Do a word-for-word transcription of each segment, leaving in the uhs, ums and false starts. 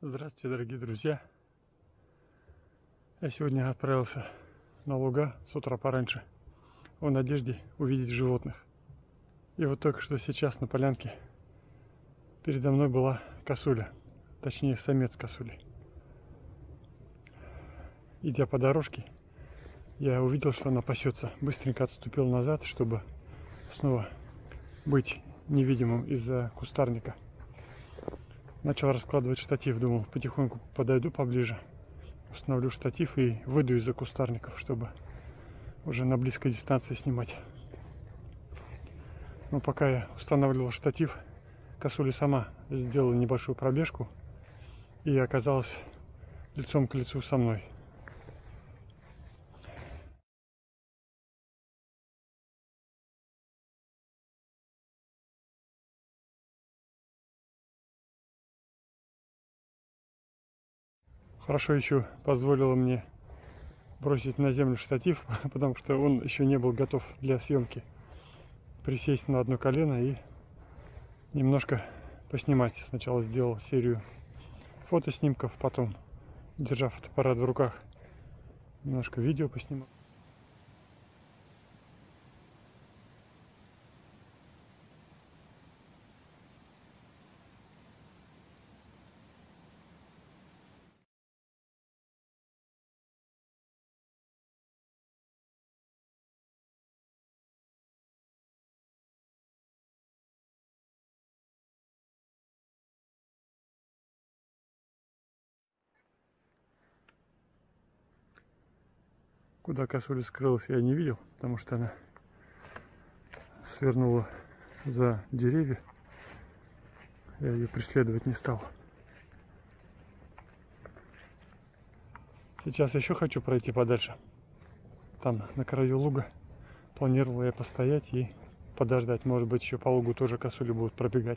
Здравствуйте, дорогие друзья! Я сегодня отправился на луга с утра пораньше в надежде увидеть животных. И вот только что сейчас на полянке передо мной была косуля, точнее самец косули. Идя по дорожке, я увидел, что она пасется. Быстренько отступил назад, чтобы снова быть невидимым из-за кустарника. Начал раскладывать штатив, думал, потихоньку подойду поближе, установлю штатив и выйду из-за кустарников, чтобы уже на близкой дистанции снимать. Но пока я устанавливал штатив, косуля сама сделала небольшую пробежку и оказалась лицом к лицу со мной. Хорошо еще позволила мне бросить на землю штатив, потому что он еще не был готов для съемки. Присесть на одно колено и немножко поснимать. Сначала сделал серию фотоснимков, потом, держа фотоаппарат в руках, немножко видео поснимал. Куда косуля скрылась, я не видел, потому что она свернула за деревья. Я ее преследовать не стал. Сейчас еще хочу пройти подальше. Там на краю луга планировал я постоять и подождать. Может быть, еще по лугу тоже косули будут пробегать.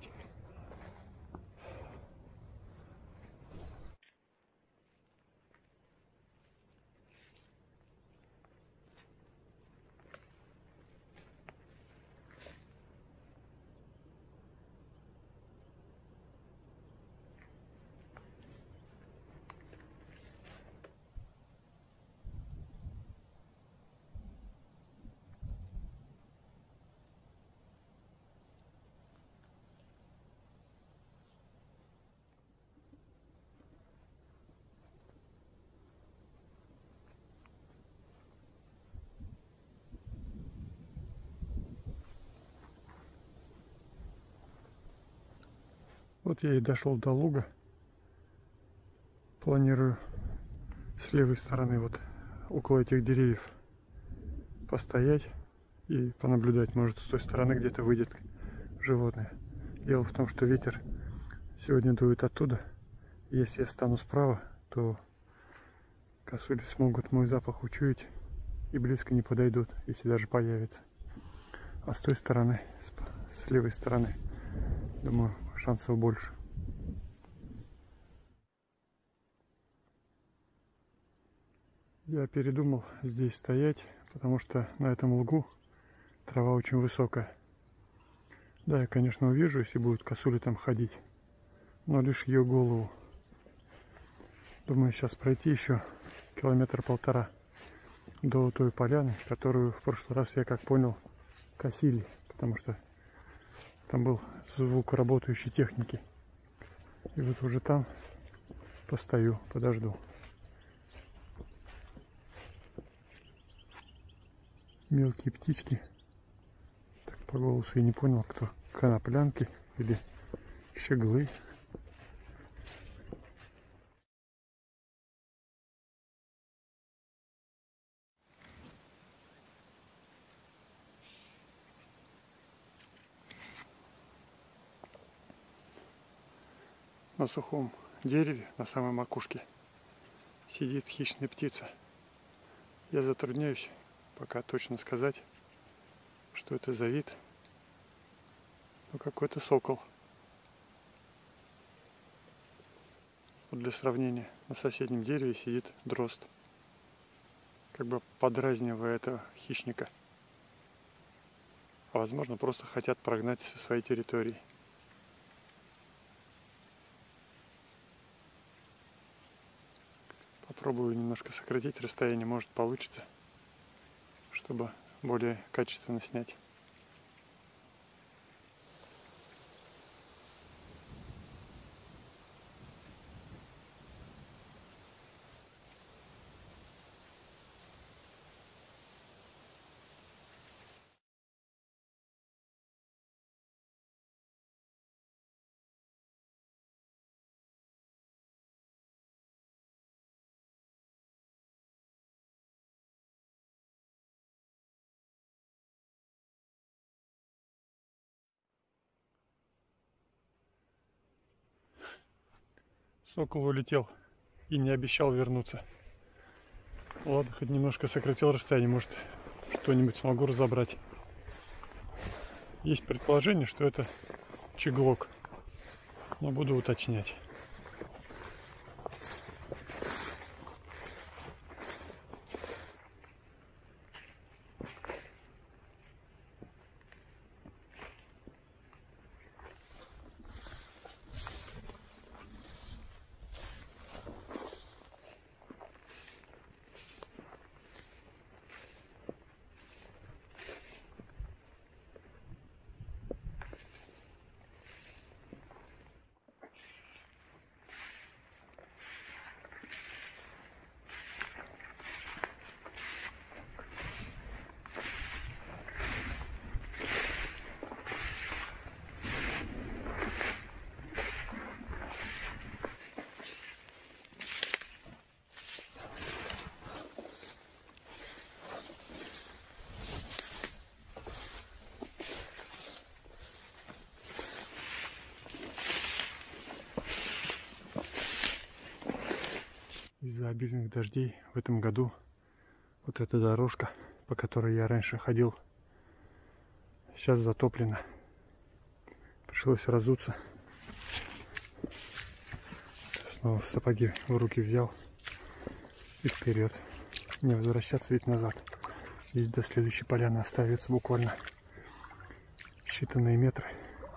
Вот я и дошел до луга. Планирую с левой стороны, вот около этих деревьев, постоять и понаблюдать. Может, с той стороны где-то выйдет животное. Дело в том, что ветер сегодня дует оттуда. Если я стану справа, то косули смогут мой запах учуять и близко не подойдут, если даже появится. А с той стороны, с левой стороны, думаю, шансов больше. Я передумал здесь стоять, потому что на этом лугу трава очень высокая. Да, я, конечно, увижу, если будут косули там ходить, но лишь ее голову. Думаю, сейчас пройти еще километр-полтора до той поляны, которую в прошлый раз, я как понял, косили, потому что там был звук работающей техники. И вот уже там постою, подожду. Мелкие птички. Так, по голосу я не понял, кто. Коноплянки или щеглы. На сухом дереве, на самой макушке, сидит хищная птица. Я затрудняюсь пока точно сказать, что это за вид. Ну, какой-то сокол. Вот для сравнения, на соседнем дереве сидит дрозд, как бы подразнивая этого хищника. А возможно, просто хотят прогнать со своей территории. Попробую немножко сократить расстояние, может получится, чтобы более качественно снять. Сокол улетел и не обещал вернуться. Ладно, хоть немножко сократил расстояние, может что-нибудь смогу разобрать. Есть предположение, что это чеглок, но буду уточнять. Из-за обильных дождей в этом году вот эта дорожка, по которой я раньше ходил, сейчас затоплена. Пришлось разуться. Снова сапоги в руки взял и вперед. Не возвращаться ведь назад. Ведь до следующей поляны остается буквально считанные метры.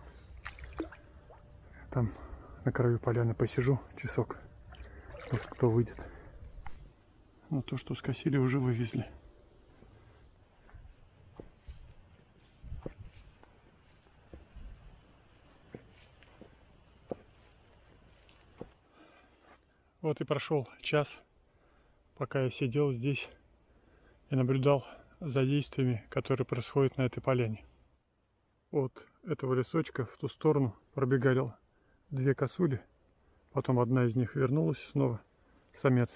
Там на краю поляны посижу часок. Может, кто выйдет. Но то, что скосили, уже вывезли. Вот и прошел час, пока я сидел здесь и наблюдал за действиями, которые происходят на этой поляне. От этого лесочка в ту сторону пробегали две косули. Потом одна из них вернулась снова, самец.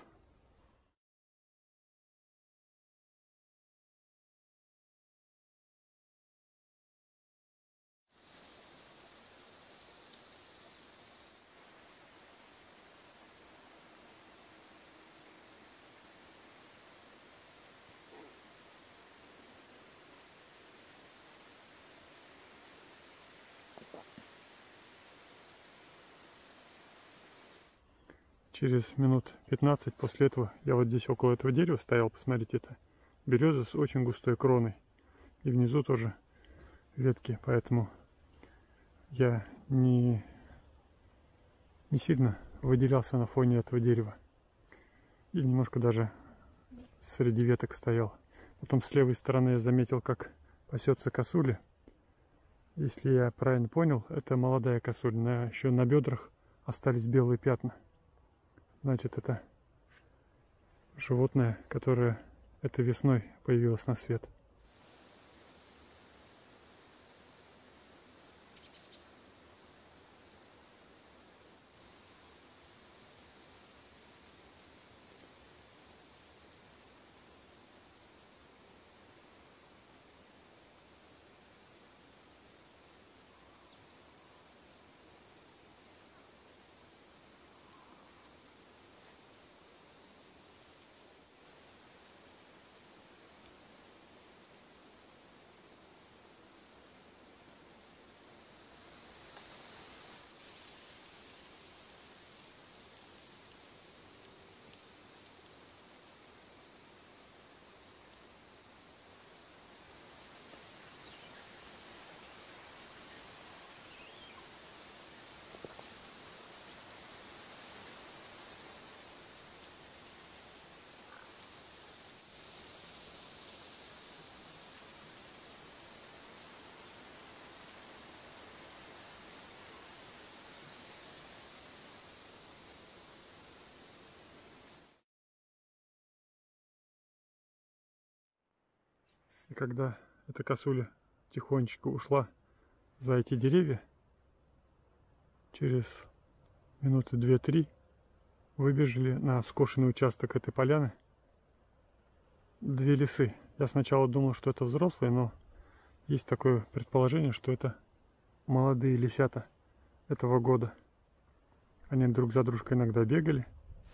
Через минут пятнадцать после этого я вот здесь около этого дерева стоял, посмотрите, это береза с очень густой кроной. И внизу тоже ветки, поэтому я не, не сильно выделялся на фоне этого дерева. И немножко даже среди веток стоял. Потом с левой стороны я заметил, как пасется косуля. Если я правильно понял, это молодая косуль. На, еще на бедрах остались белые пятна. Значит, это животное, которое этой весной появилось на свет. И когда эта косуля тихонечко ушла за эти деревья, через минуты две-три выбежали на скошенный участок этой поляны две лисы. Я сначала думал, что это взрослые, но есть такое предположение, что это молодые лисята этого года. Они друг за дружкой иногда бегали.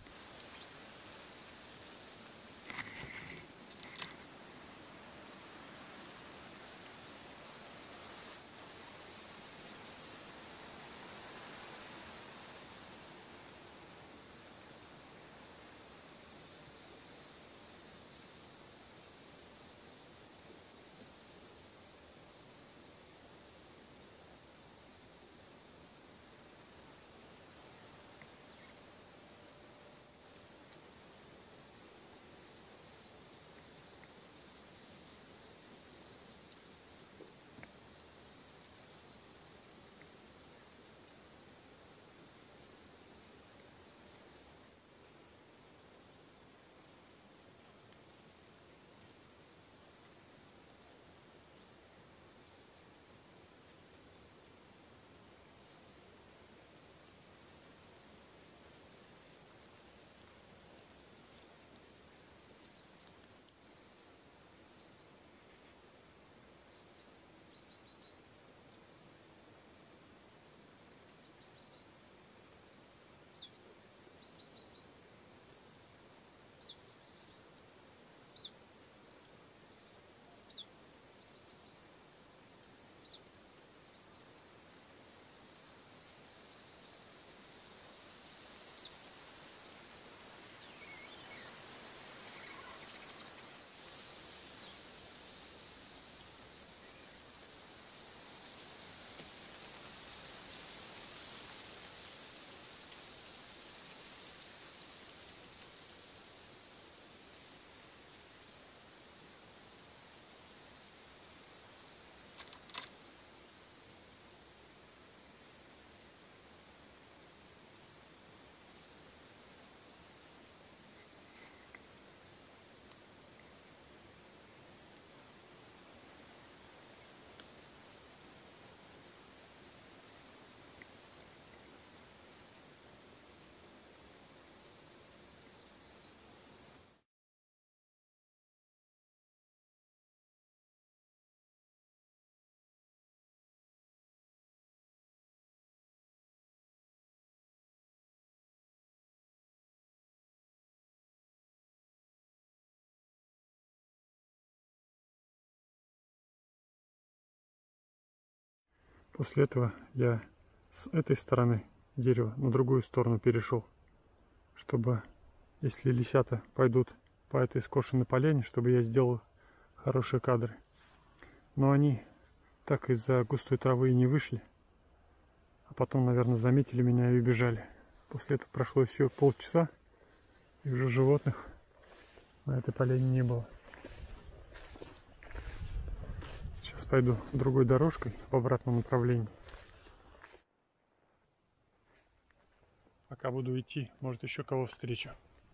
После этого я с этой стороны дерева на другую сторону перешел, чтобы, если лисята пойдут по этой скошенной поляне, чтобы я сделал хорошие кадры. Но они так из-за густой травы и не вышли, а потом, наверное, заметили меня и убежали. После этого прошло еще полчаса, и уже животных на этой поляне не было. Сейчас пойду другой дорожкой в обратном направлении. Пока буду идти, может, еще кого встречу.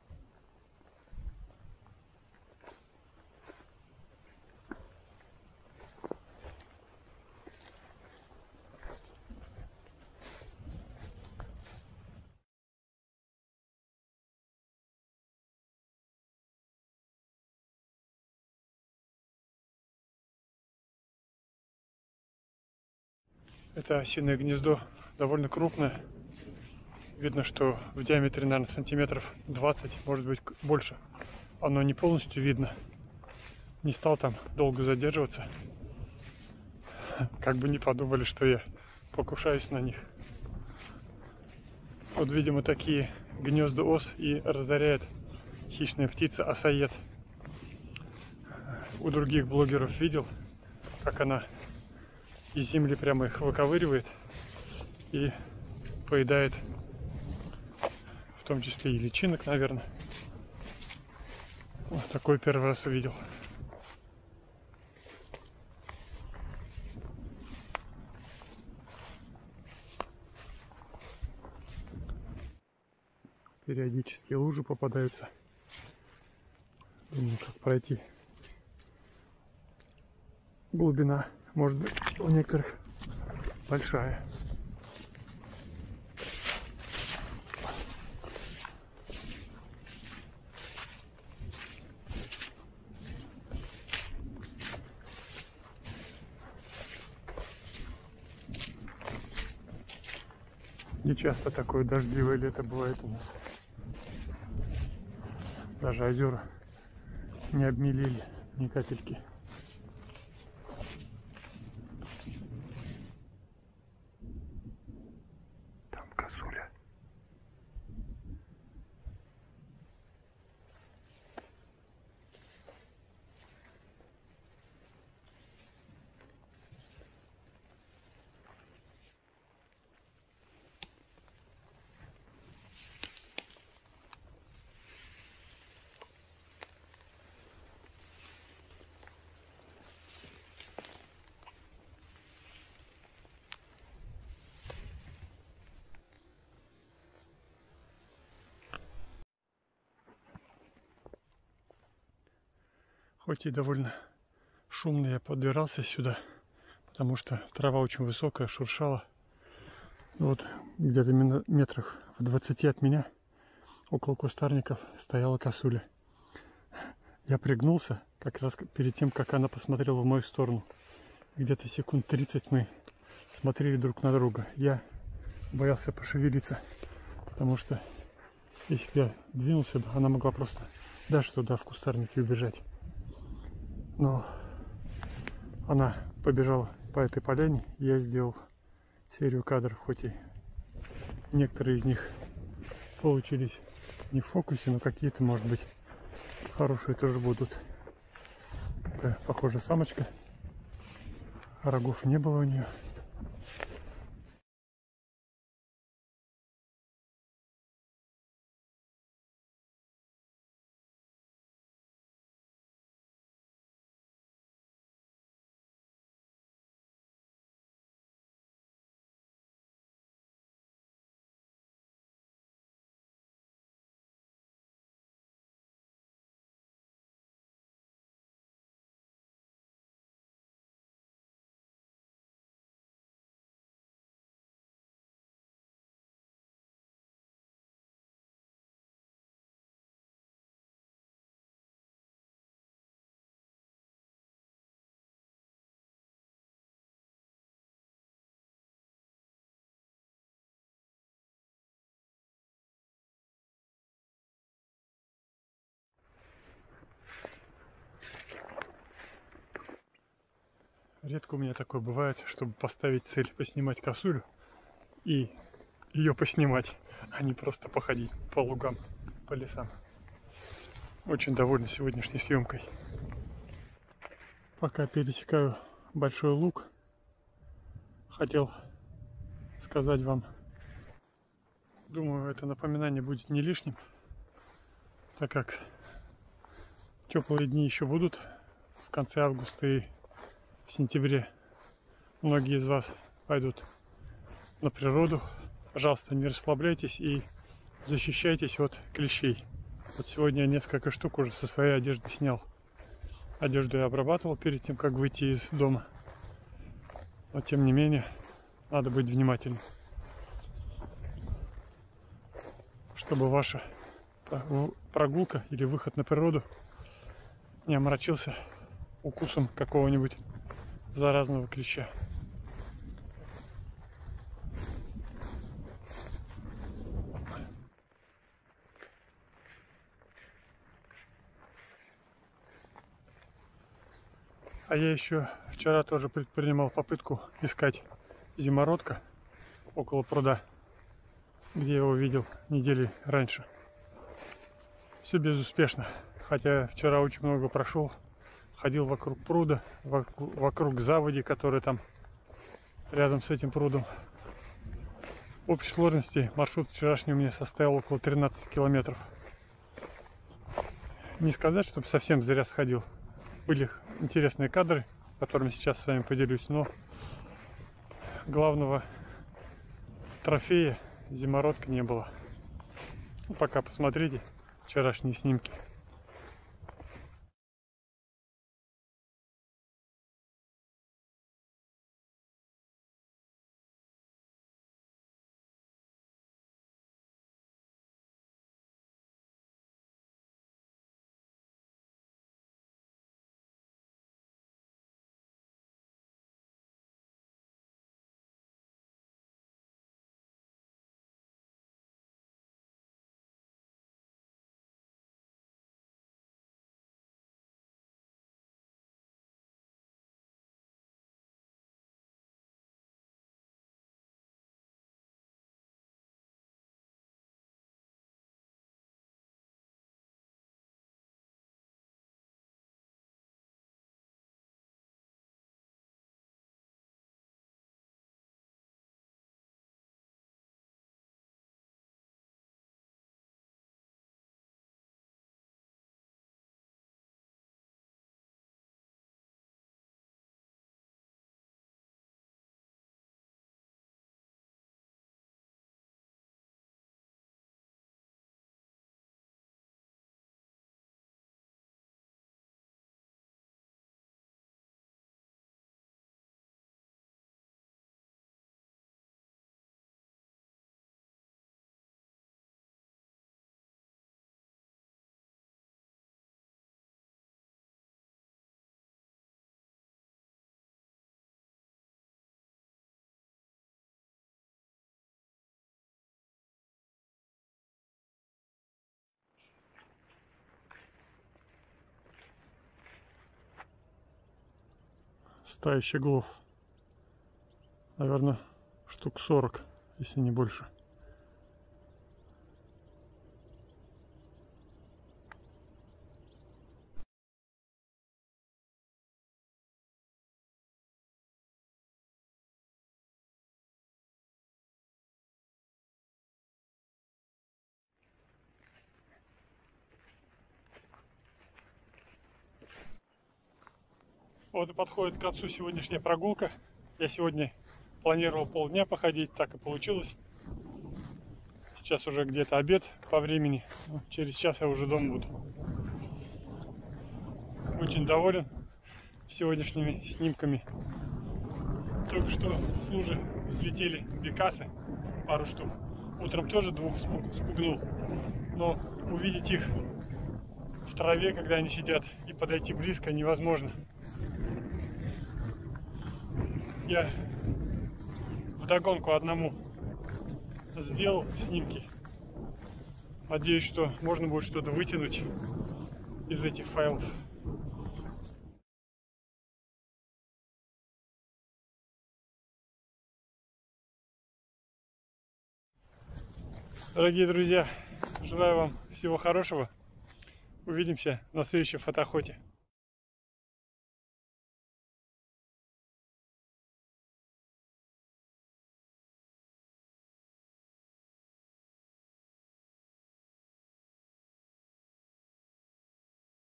Это осиное гнездо довольно крупное. Видно, что в диаметре, наверное, сантиметров двадцать, может быть, больше. Оно не полностью видно. Не стал там долго задерживаться. Как бы не подумали, что я покушаюсь на них. Вот, видимо, такие гнезда ос и разоряет хищная птица осаед. У других блогеров видел, как она из земли прямо их выковыривает и поедает, в том числе и личинок, наверное. Вот такой первый раз увидел. Периодически лужи попадаются. Думаю, как пройти. глубина, может быть, у некоторых большая. Не часто такое дождливое лето бывает у нас. Даже озера не обмелели ни капельки. Там косуля. Хоть и довольно шумно я подбирался сюда, потому что трава очень высокая, шуршала. Вот где-то метрах в двадцати от меня, около кустарников, стояла косуля. Я пригнулся как раз перед тем, как она посмотрела в мою сторону. Где-то секунд тридцать мы смотрели друг на друга. Я боялся пошевелиться, потому что если бы я двинулся, она могла просто даже туда, в кустарнике, убежать. Но она побежала по этой поляне, и я сделал серию кадров, хоть и некоторые из них получились не в фокусе, но какие-то, может быть, хорошие тоже будут. Это, похоже, самочка. Рогов не было у нее. Редко у меня такое бывает, чтобы поставить цель поснимать косулю и ее поснимать, а не просто походить по лугам, по лесам. Очень доволен сегодняшней съемкой. Пока пересекаю большой луг, хотел сказать вам, думаю, это напоминание будет не лишним, так как теплые дни еще будут в конце августа и в сентябре. Многие из вас пойдут на природу. Пожалуйста, не расслабляйтесь и защищайтесь от клещей. Вот сегодня я несколько штук уже со своей одежды снял. Одежду я обрабатывал перед тем, как выйти из дома. Но тем не менее, надо быть внимательным, чтобы ваша прогулка или выход на природу не омрачился укусом какого-нибудь заразного клеща. А я еще вчера тоже предпринимал попытку искать зимородка около пруда, где я его видел недели раньше. Все безуспешно, хотя вчера очень много прошел, ходил вокруг пруда, вокруг, вокруг заводи, которая там рядом с этим прудом. В общей сложности маршрут вчерашний у меня составил около тринадцати километров. Не сказать, чтобы совсем зря сходил. Были интересные кадры, которыми сейчас с вами поделюсь, но главного трофея зимородка не было. Ну, пока посмотрите вчерашние снимки. стая щеглов. Наверное, штук сорок, если не больше. Вот и подходит к концу сегодняшняя прогулка. Я сегодня планировал полдня походить, так и получилось. Сейчас уже где-то обед по времени. Через час я уже дома буду. Очень доволен сегодняшними снимками. Только что с лужи взлетели бекасы, пару штук. Утром тоже двух спугнул. Но увидеть их в траве, когда они сидят, и подойти близко невозможно. Я вдогонку одному сделал снимки. Надеюсь, что можно будет что-то вытянуть из этих файлов. Дорогие друзья, желаю вам всего хорошего. Увидимся на следующей фотоохоте.